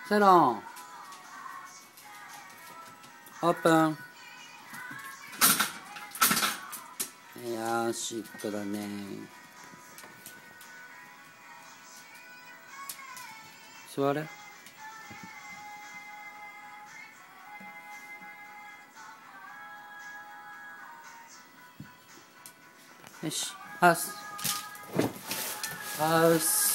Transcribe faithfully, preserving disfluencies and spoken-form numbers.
サロンオープン。よし、っこだね。座れ。よし、ハウスハウス